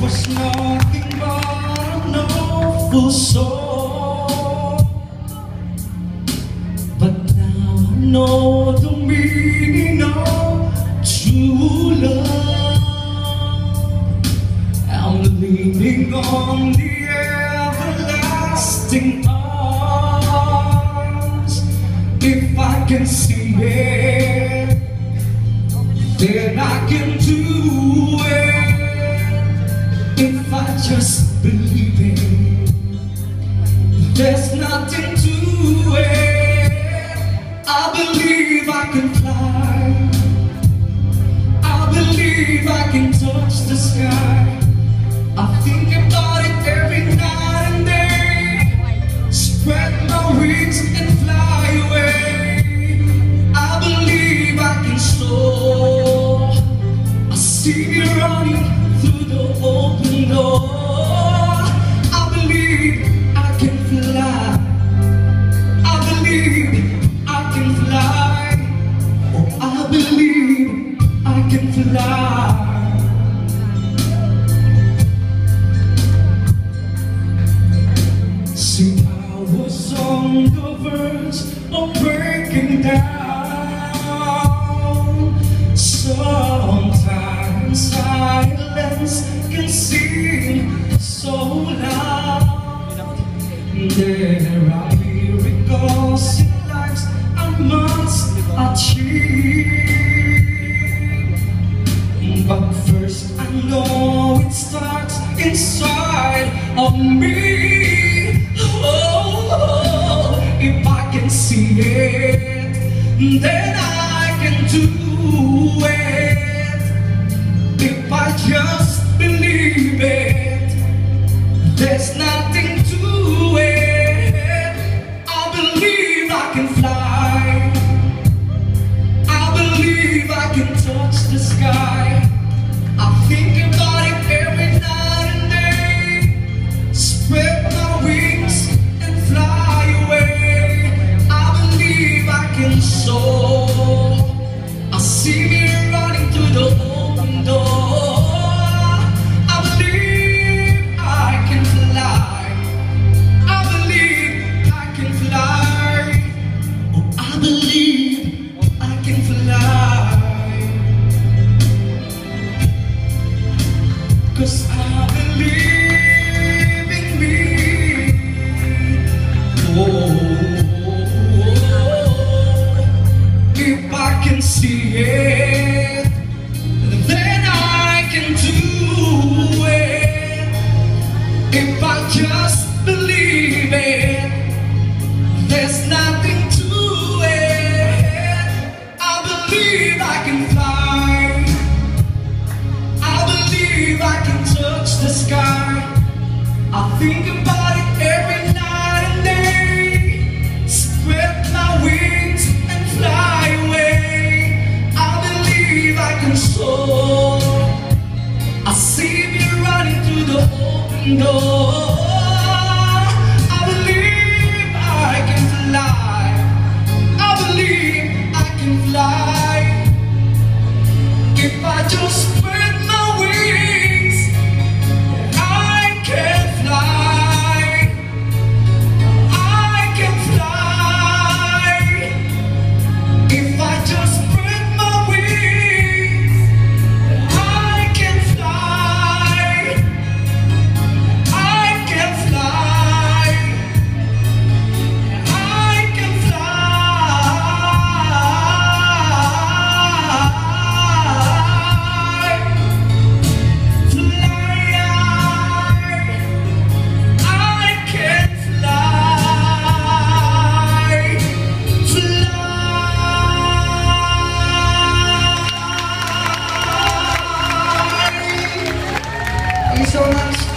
was nothing but an awful soul, but now I know the meaning of true love. I'm leaning on the everlasting arms. If I can see it, then I can do it. If I just believe it, there's nothing to it. I believe I can fly. I believe I can touch the sky. I think about it every night and day. Spread my wings and fly away. I believe I can soar. I see you running through the open door. I believe I can fly. I believe I can fly. Oh, I believe I can fly. See, I was on the verge of breaking down. Sometimes silence can seem so loud. There are miracles in lives I must achieve. But first I know it starts inside of me. Oh, if I can see it, then I can do it. If I just believe it, there's nothing to it. I believe I can fly. I believe I can touch the sky. I think about it every night and day. Spread my wings and fly away. I believe I can soar. I see me running through the open door. I believe I can fly. I believe I can fly. Oh, I believe I can fly. 'Cause I believe in me. Oh, if I can see it, then I can do it. If I just believe it, there's nothing to it. I believe I can fly. I believe I can touch the sky. I think about it every night and day. Spread my wings and fly away. I believe I can soar. I see me running through the open door. I believe I can fly. I believe I can fly. If I just spread my wings, I can fly. I can fly. If I just spread my wings, I can fly. I can fly. I can Thank you so much.